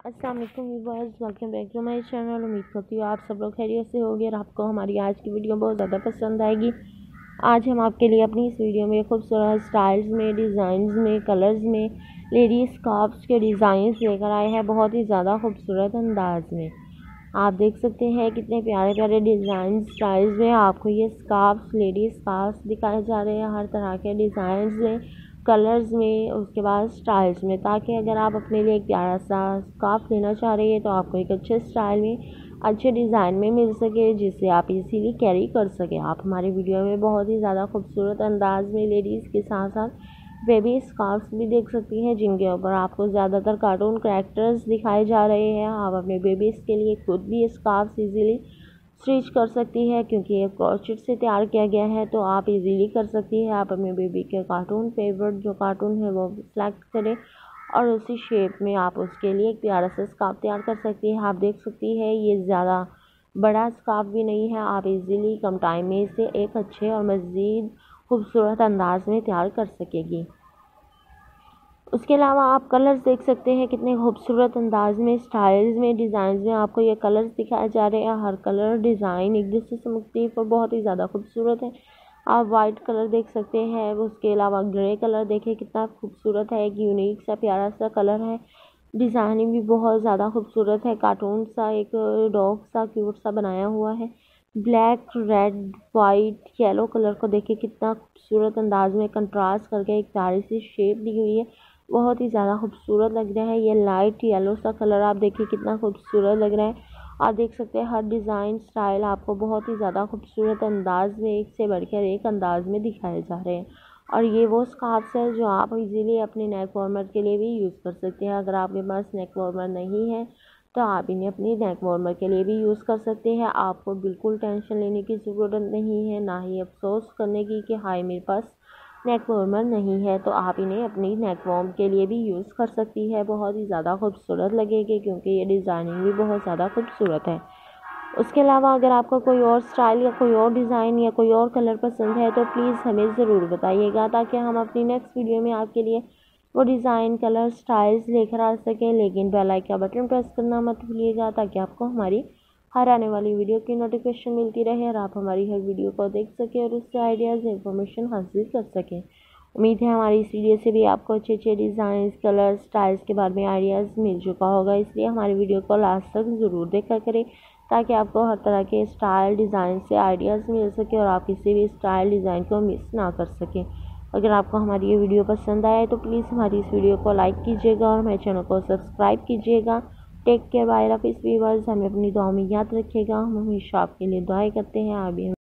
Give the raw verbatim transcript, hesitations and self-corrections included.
अस्सलाम वालेकुम viewers, welcome back to my channel. उम्मीद करती हूँ आप सब लोग खैरियत से होंगे और आपको हमारी आज की वीडियो बहुत ज़्यादा पसंद आएगी। आज हम आपके लिए अपनी इस वीडियो में खूबसूरत स्टाइल्स में, डिज़ाइंस में, कलर्स में लेडीज स्कार्फ्स के डिज़ाइंस लेकर आए हैं, बहुत ही ज़्यादा खूबसूरत अंदाज में। आप देख सकते हैं कितने प्यारे प्यारे डिज़ाइन स्टाइल्स में आपको ये स्कार्फ्स, लेडीज स्कार्फ्स दिखाए जा रहे हैं, हर तरह के डिज़ाइंस में, कलर्स में, उसके बाद स्टाइल्स में, ताकि अगर आप अपने लिए एक प्यारा सा स्कार्फ लेना चाह रहे हैं तो आपको एक अच्छे स्टाइल में, अच्छे डिज़ाइन में मिल सके, जिससे आप इजीली कैरी कर सकें। आप हमारी वीडियो में बहुत ही ज़्यादा खूबसूरत अंदाज में लेडीज़ के साथ साथ बेबी स्कार्फ्स भी देख सकती हैं, जिनके ऊपर आपको ज़्यादातर कार्टून कैरेक्टर्स दिखाए जा रहे हैं। आप अपने बेबीज़ के लिए खुद भी स्कार्फ्स इजीली स्टिच कर सकती है, क्योंकि ये क्रॉचेट से तैयार किया गया है, तो आप इजीली कर सकती है। आप अपने बेबी के कार्टून फेवरेट जो कार्टून है वो सेलेक्ट करें और उसी शेप में आप उसके लिए एक प्यारा सा स्कार्फ तैयार कर सकती है। आप देख सकती है ये ज़्यादा बड़ा स्कार्फ भी नहीं है, आप इजीली कम टाइम में इसे एक अच्छे और मज़ीद खूबसूरत अंदाज में तैयार कर सकेगी। उसके अलावा आप कलर्स देख सकते हैं कितने खूबसूरत अंदाज में, स्टाइल्स में, डिज़ाइंस में आपको ये कलर्स दिखाए जा रहे हैं। हर कलर डिज़ाइन एक दूसरे से मुख्तलिफ और बहुत ही ज़्यादा खूबसूरत है। आप वाइट कलर देख सकते हैं, उसके अलावा ग्रे कलर देखें कितना खूबसूरत है, एक यूनिक सा प्यारा सा कलर है। डिज़ाइनिंग भी बहुत ज़्यादा खूबसूरत है, कार्टून सा एक डॉग सा क्यूट सा बनाया हुआ है। Black, red, white, yellow colour को देखिए कितना खूबसूरत अंदाज में कंट्रास्ट करके एक प्यारी सी शेप दी हुई है, बहुत ही ज़्यादा खूबसूरत लग रहा है। ये लाइट येलो सा कलर आप देखिए कितना खूबसूरत लग रहा है। आप देख सकते हैं हर डिज़ाइन स्टाइल आपको बहुत ही ज़्यादा खूबसूरत अंदाज में, एक से बढ़कर एक अंदाज में दिखाए जा रहे हैं। और ये वो स्कार्फ्स है जो आप इजीली अपने नेक वार्मर के लिए भी यूज़ कर सकते हैं। अगर आपके पास नेक वार्मर नहीं है तो आप इन्हें अपनी नेक वार्मर के लिए भी यूज़ कर सकते हैं। आपको बिल्कुल टेंशन लेने की ज़रूरत नहीं है, ना ही अफसोस करने की कि हाय मेरे पास नेक वार्मर नहीं है, तो आप इन्हें अपनी नेक वार्म के लिए भी यूज़ कर सकती है। बहुत ही ज़्यादा खूबसूरत लगेगी, क्योंकि ये डिज़ाइनिंग भी बहुत ज़्यादा खूबसूरत है। उसके अलावा अगर आपका कोई और स्टाइल या कोई और डिज़ाइन या कोई और कलर पसंद है तो प्लीज़ हमें ज़रूर बताइएगा, ताकि हम अपनी नेक्स्ट वीडियो में आपके लिए वो डिज़ाइन, कलर, स्टाइल्स लेकर आ सकें। लेकिन बेल आइकन का बटन प्रेस करना मत भूलिएगा, ताकि आपको हमारी हर आने वाली वीडियो की नोटिफिकेशन मिलती रहे और आप हमारी हर वीडियो को देख सकें और उससे आइडियाज़, इंफॉर्मेशन हासिल कर सकें। उम्मीद है हमारी इस वीडियो से भी आपको अच्छे अच्छे डिज़ाइंस, कलर, स्टाइल्स के बारे में आइडियाज़ मिल चुका होगा, इसलिए हमारी वीडियो को लास्ट तक ज़रूर देखा करें, ताकि आपको हर तरह के स्टाइल, डिज़ाइन से आइडियाज़ मिल सके और आप किसी भी स्टाइल, डिज़ाइन को मिस ना कर सकें। अगर आपको हमारी ये वीडियो पसंद आए तो प्लीज़ हमारी इस वीडियो को लाइक कीजिएगा और हमारे चैनल को सब्सक्राइब कीजिएगा। टेक केयर, बाय, लव इस व्यूअर्स, हमें अपनी दुआ में याद रखिएगा। हम हमेशा आपके लिए दुआएं करते हैं। आप भी